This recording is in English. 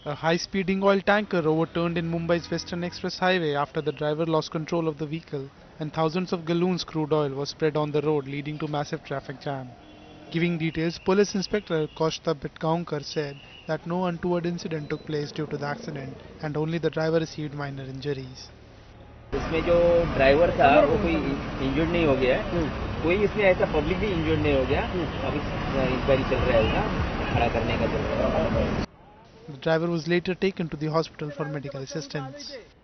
A high-speeding oil tanker overturned in Mumbai's Western Express Highway after the driver lost control of the vehicle, and thousands of gallons crude oil was spread on the road, leading to massive traffic jam. Giving details, Police Inspector Koshta Bitgaonkar said that no untoward incident took place due to the accident and only the driver received minor injuries. इसमें जो driver था वो कोई injured नहीं हो गया है, कोई इसमें ऐसा पब्लिक भी इंजर्ड नहीं हो गया। अभी इंक्वायरी चल रहा है, उसका खड़ा करने का चल रहा है। The driver was later taken to the hospital for medical assistance.